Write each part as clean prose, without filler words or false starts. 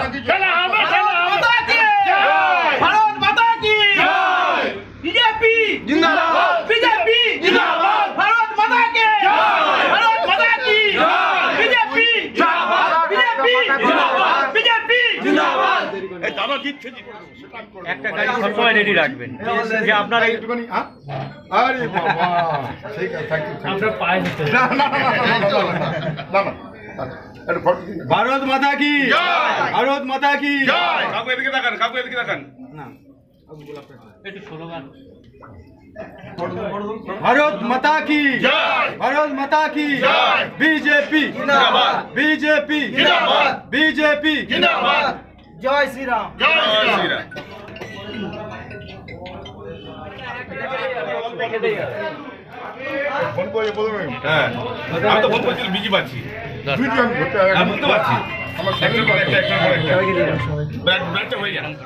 ভারত মাতা কি বিজেপি জিন্দাবাদ, বিজেপি জিন্দাবাদ, ভারত মাতা কি ভারত মাতা কি বিজেপি জিন্দাবাদ, বিজেপি জিন্দাবাদ, বিজেপি জিন্দাবাদ। এই দাদা জিতছে, একটা গাড়ি সবসময় রেডি রাখবেন যে আপনার একটুখানি। আরে বাবা, ঠিক আছে, থ্যাংক ইউ। আমরা পায়ে দিতে না না না না না, ভারত মাতা কি ভারত মাতা কি কাকু এদিকে তাকান, কাকু এদিকে তাকান। একটু স্লোগান। ভারত মাতা কি ভারত মাতা কি বিজেপি জিন্দাবাদ, বিজেপি জিন্দাবাদ, বিজেপি জিন্দাবাদ, জয় শ্রীরাম। জয় শ্রীরাম। ফোন করে বলবেন। হ্যাঁ, আমি তো ফোন করছিলাম, বিজি পাচ্ছি। ভিডিও আমি করতে আমি বুঝতে পারছি। আমার একটার পর একটা, একটার পর একটা। ব্যাটটা হয়ে যান।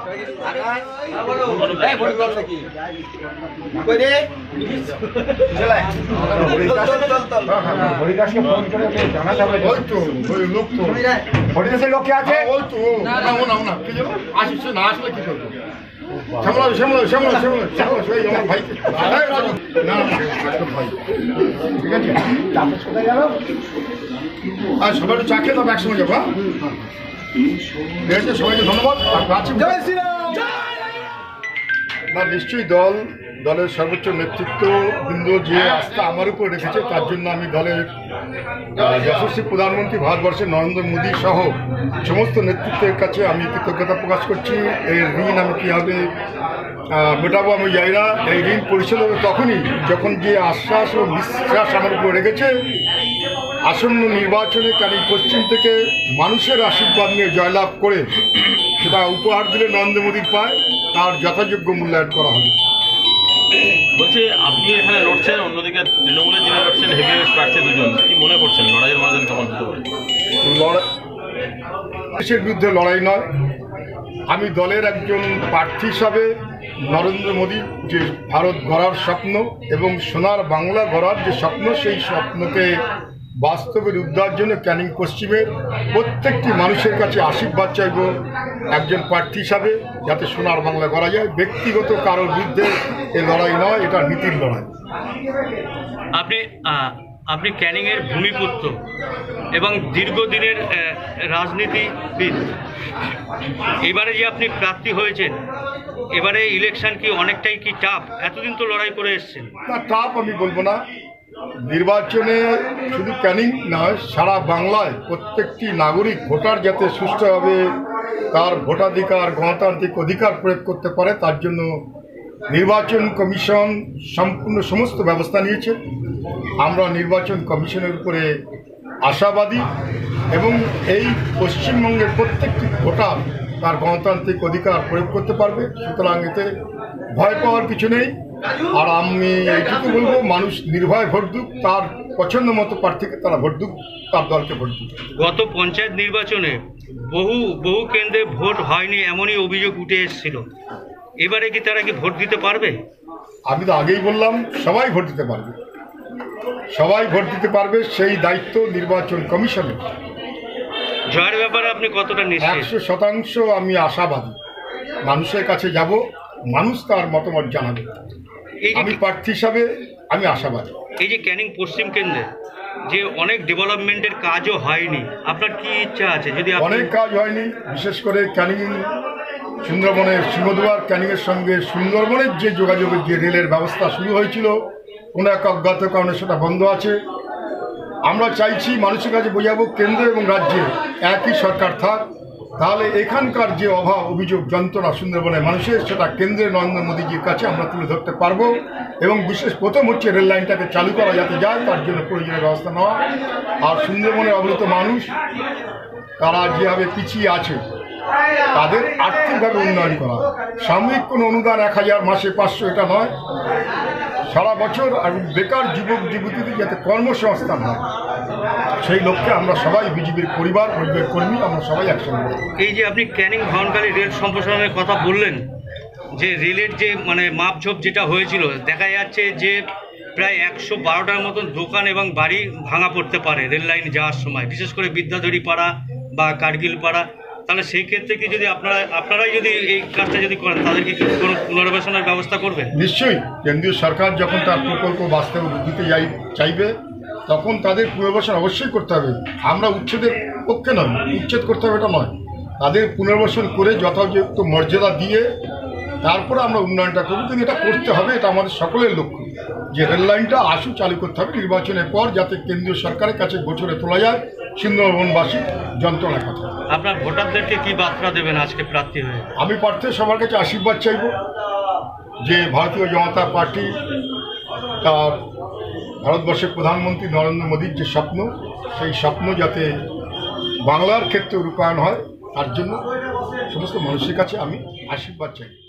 হরিদাসকে ফোন করে জানাতে হবে। ওই তো ওই লোক তো হরিদাসের লোক কে আছে? ওই তো না কি জানো আসছে, না আসলে কি করবো? শ্যামলা সেই আমার ভাই। না ভাই ঠিক আছে, চাপের সাথে গেল আর সবাই একটু চা খেয়ে তবে একসঙ্গে যাবো। ঠিক আছে, সবাইকে ধন্যবাদ। জয় শ্রীরাম। না নিশ্চয়ই দলের সর্বোচ্চ নেতৃত্ববৃন্দ যে আস্থা আমার উপর রেখেছে তার জন্য আমি দলের যশস্বী প্রধানমন্ত্রী ভারতবর্ষের নরেন্দ্র মোদী সহ সমস্ত নেতৃত্বের কাছে আমি কৃতজ্ঞতা প্রকাশ করছি। এই ঋণ আমি কীভাবে মেটাবো আমি যাই না। এই ঋণ পরিশোধ হবে তখনই যখন যে আশ্বাস ও বিশ্বাস আমার উপর রেখেছে আসন্ন নির্বাচনে ক্যানিং পশ্চিম থেকে মানুষের আশীর্বাদ নিয়ে জয়লাভ করে সেটা উপহার দিলে নরেন্দ্র মোদীর পায় তার যথাযোগ্য মূল্যায়ন করা হবে। বলছি আপনি এখানে লড়ছেন, অন্যদিকে তৃণমূলের যিনি লড়ছেন হেভিওয়েট প্রার্থী দুজন, কি মনে করছেন লড়াইয়ের মাঝে কেমন হতে পারে? দেশের বিরুদ্ধে লড়াই নয়, আমি দলের একজন প্রার্থী হিসাবে নরেন্দ্র মোদীর যে ভারত গড়ার স্বপ্ন এবং সোনার বাংলা গড়ার যে স্বপ্ন সেই স্বপ্নকে বাস্তবে রূপ দেওয়ার জন্য ক্যানিং পশ্চিমের প্রত্যেকটি মানুষের কাছে আশীর্বাদ চাইব একজন প্রার্থী হিসাবে, যাতে সোনার বাংলা গড়া যায়। ব্যক্তিগত কারোর বিরুদ্ধে এই লড়াই নয়, এটা নীতির লড়াই। আপনি ক্যানিংয়ের ভূমিপুত্র এবং দীর্ঘদিনের রাজনীতিবিদ। এবারে যে আপনি প্রার্থী হয়েছেন, এবারে ইলেকশন কি অনেকটাই কি টাফ? এতদিন তো লড়াই করে এসছেন। না টাফ আমি বলবো না, নির্বাচনে শুধু ক্যানিং নয় সারা বাংলায় প্রত্যেকটি নাগরিক ভোটার যাতে সুষ্ঠুভাবে তার ভোটাধিকার গণতান্ত্রিক অধিকার প্রয়োগ করতে পারে তার জন্য নির্বাচন কমিশন সম্পূর্ণ সমস্ত ব্যবস্থা নিয়েছে। আমরা নির্বাচন কমিশনের উপরে আশাবাদী এবং এই পশ্চিমবঙ্গের প্রত্যেকটি ভোটার তার গণতান্ত্রিক অধিকার প্রয়োগ করতে পারবে, সুতরাং এতে ভয় পাওয়ার কিছু নেই। আর আমি এইটুকু বলবো, মানুষ নির্ভয় ভোট দিক, তার পছন্দ মতো প্রার্থীকে তারা ভোট দিক, তার দলকে ভোট দিক। গত পঞ্চায়েত নির্বাচনে বহু কেন্দ্রে ভোট হয়নি এমনই অভিযোগ উঠে এসেছিল। এবারে কি তারা কি ভোট দিতে পারবে? আমি তো আগেই বললাম সবাই ভোট দিতে পারবে, সবাই ভোট দিতে পারবে, সেই দায়িত্ব নির্বাচন কমিশনের। জয়ের ব্যাপারে আপনি কতটা নিশ্চিত? 100% আমি আশাবাদী। মানুষের কাছে যাব, মানুষ তার মতামত জানাবে। আমি প্রার্থী হিসাবে আমি আশাবাদী। এই যে ক্যানিং পশ্চিম কেন্দ্রে যে অনেক ডেভেলপমেন্টের কাজও হয়নি, আপনার কি ইচ্ছা আছে? যদি অনেক কাজ হয়নি, বিশেষ করে ক্যানিং সুন্দরবনের সিংহদুয়ার ক্যানিংয়ের সঙ্গে সুন্দরবনের যে যোগাযোগের যে রেলের ব্যবস্থা শুরু হয়েছিল কোনো এক অজ্ঞাত কারণে সেটা বন্ধ আছে। আমরা চাইছি মানুষের কাছে বোঝাবো কেন্দ্র এবং রাজ্যে একই সরকার থাক, তাহলে এখানকার যে অভাব অভিযোগ যন্ত্রণা সুন্দরবনের মানুষের সেটা কেন্দ্রের নরেন্দ্র মোদীজির কাছে আমরা তুলে ধরতে পারবো। এবং বিশেষ প্রথম হচ্ছে রেল লাইনটাকে চালু করা যাতে যায়, তার জন্য প্রয়োজনীয় ব্যবস্থা নেওয়া। আর সুন্দরবনের অবহিত মানুষ তারা যেভাবে পিছিয়ে আছে তাদের আর্থিকভাবে উন্নয়ন করা, সাময়িক কোনো অনুদান 1000 মাসে 500 এটা নয়, সারা বছর। আর বেকার যুবক যুবতীদের যাতে কর্মসংস্থান হয় সেই লক্ষ্যে আমরা সবাই বিজেপির পরিবার কর্মী আমরা সবাই একসঙ্গে। এই যে আপনি ক্যানিং ভাওনকালী রেল সম্প্রসারণের কথা বললেন, যে রেলের যে মাপঝোপ যেটা হয়েছিল, দেখা যাচ্ছে যে প্রায় 112টার মতন দোকান এবং বাড়ি ভাঙা পড়তে পারে রেল লাইন যাওয়ার সময়, বিশেষ করে বিদ্যাধরী পাড়া বা কার্গিল পাড়া। তাহলে সেই ক্ষেত্রে কি যদি আপনারাই যদি এই কাজটা যদি করেন তাদেরকে কি কোনো পুনর্বাসনের ব্যবস্থা করবে? নিশ্চয়ই কেন্দ্রীয় সরকার যখন তার প্রকল্প বাস্তবে দিতে চাইবে তখন তাদের পুনর্বাসন অবশ্যই করতে হবে। আমরা উচ্ছেদের পক্ষে নয়, উচ্ছেদ করতে হবে এটা নয়, তাদের পুনর্বাসন করে যথাযথ মর্যাদা দিয়ে তারপরে আমরা উন্নয়নটা করব। কিন্তু এটা করতে হবে, এটা আমাদের সকলের লক্ষ্য যে রেল লাইনটা আশু চালু করতে হবে নির্বাচনের পর, যাতে কেন্দ্রীয় সরকারের কাছে গোচরে তোলা যায় সুন্দরবনবাসী যন্ত্রণার কথা। আপনার ভোটারদেরকে কি বার্তা দেবেন আজকে প্রার্থী হয়ে? আমি প্রার্থী সবার কাছে আশীর্বাদ চাইব যে ভারতীয় জনতা পার্টি তার ভারতবর্ষের প্রধানমন্ত্রী নরেন্দ্র মোদীর যে স্বপ্ন, সেই স্বপ্ন যাতে বাংলার ক্ষেত্রে রূপায়ণ হয় তার জন্য সমস্ত মানুষের কাছে আমি আশীর্বাদ চাই।